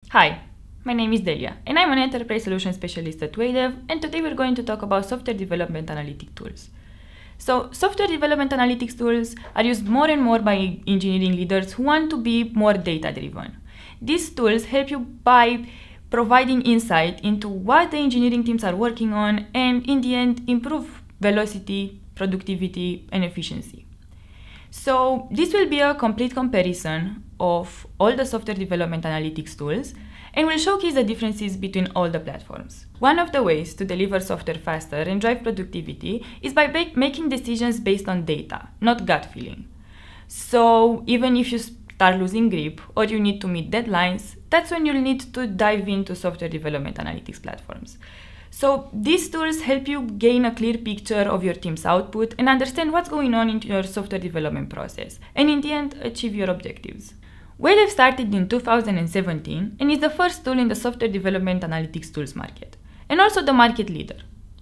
Hi, my name is Delia, and I'm an Enterprise Solution Specialist at Waydev, and today we're going to talk about software development analytic tools. So, software development analytics tools are used more and more by engineering leaders who want to be more data-driven. These tools help you by providing insight into what the engineering teams are working on and, in the end, improve velocity, productivity, and efficiency. So this will be a complete comparison of all the software development analytics tools and will showcase the differences between all the platforms. One of the ways to deliver software faster and drive productivity is by making decisions based on data, not gut feeling. So even if you start losing grip or you need to meet deadlines, that's when you'll need to dive into software development analytics platforms. So these tools help you gain a clear picture of your team's output and understand what's going on in your software development process, and in the end, achieve your objectives. Waydev started in 2017 and is the first tool in the software development analytics tools market, and also the market leader.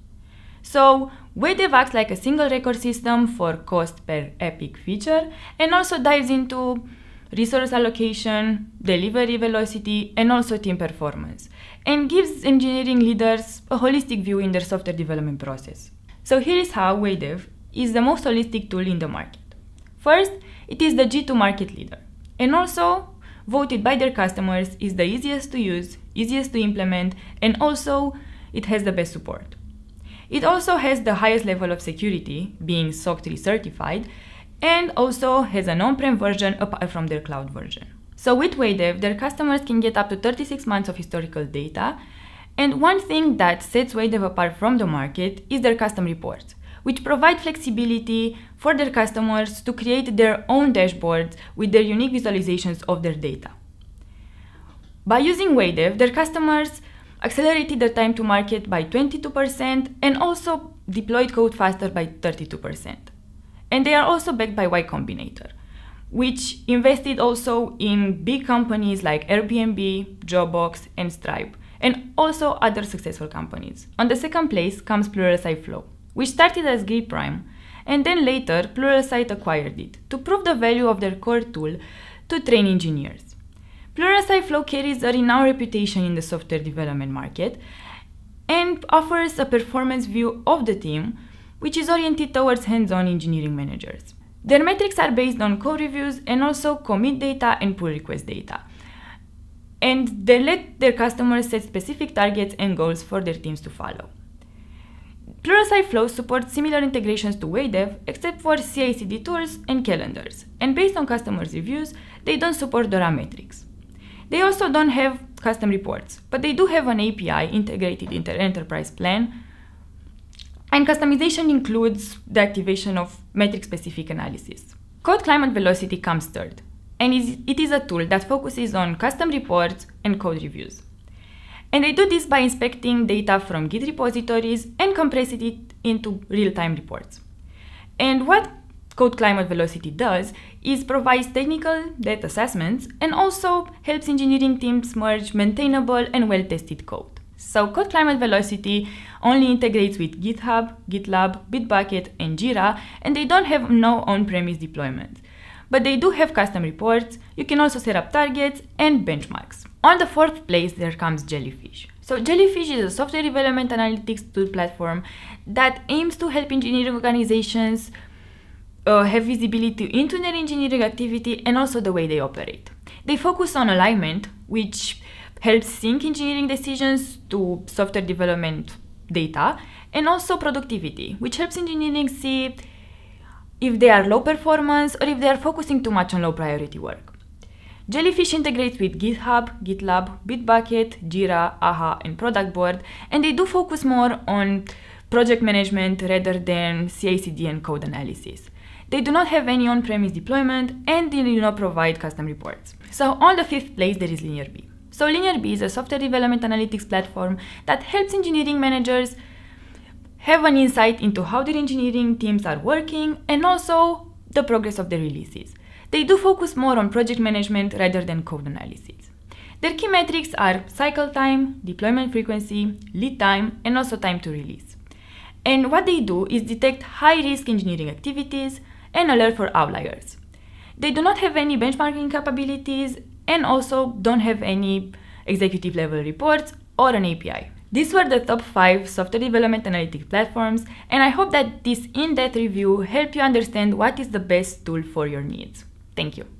So Waydev acts like a single record system for cost per epic feature and also dives into resource allocation, delivery velocity, and also team performance, and gives engineering leaders a holistic view in their software development process. So here is how Waydev is the most holistic tool in the market. First, it is the G2 market leader, and also voted by their customers is the easiest to use, easiest to implement, and also it has the best support. It also has the highest level of security, being SOC 3 certified, and also has an on-prem version apart from their cloud version. So with Waydev, their customers can get up to 36 months of historical data, and one thing that sets Waydev apart from the market is their custom reports, which provide flexibility for their customers to create their own dashboards with their unique visualizations of their data. By using Waydev, their customers accelerated their time to market by 22% and also deployed code faster by 32%. And they are also backed by Y Combinator, which invested also in big companies like Airbnb, Dropbox, and Stripe, and also other successful companies. On the second place comes Pluralsight Flow, which started as Gitprime, and then later Pluralsight acquired it to prove the value of their core tool to train engineers. Pluralsight Flow carries a renowned reputation in the software development market and offers a performance view of the team, which is oriented towards hands-on engineering managers. Their metrics are based on code reviews and also commit data and pull request data. And they let their customers set specific targets and goals for their teams to follow. Pluralsight Flow supports similar integrations to Waydev, except for CI/CD tools and calendars. And based on customers' reviews, they don't support DORA Metrics. They also don't have custom reports, but they do have an API integrated into their enterprise plan. And customization includes the activation of metric-specific analysis. Code climate velocity comes third, and it is a tool that focuses on custom reports and code reviews. And they do this by inspecting data from Git repositories and compressing it into real-time reports. And what code climate velocity does is provides technical data assessments and also helps engineering teams merge maintainable and well-tested code. So Code Climate Velocity only integrates with GitHub, GitLab, Bitbucket, and Jira, and they don't have no on-premise deployment. But they do have custom reports. You can also set up targets and benchmarks. On the fourth place, there comes JellyFish. So JellyFish is a software development analytics tool platform that aims to help engineering organizations have visibility into their engineering activity and also the way they operate. They focus on alignment, which helps sync engineering decisions to software development data, and also productivity, which helps engineering see if they are low performance or if they are focusing too much on low priority work. JellyFish integrates with GitHub, GitLab, Bitbucket, Jira, AHA, and Product Board, and they do focus more on project management rather than CI/CD and code analysis. They do not have any on-premise deployment, and they do not provide custom reports. So on the fifth place, there is LinearB. So LinearB is a software development analytics platform that helps engineering managers have an insight into how their engineering teams are working and also the progress of their releases. They do focus more on project management rather than code analysis. Their key metrics are cycle time, deployment frequency, lead time, and also time to release. And what they do is detect high-risk engineering activities and alert for outliers. They do not have any benchmarking capabilities and also don't have any executive level reports, or an API. These were the top 5 software development analytics platforms, and I hope that this in-depth review helped you understand what is the best tool for your needs. Thank you.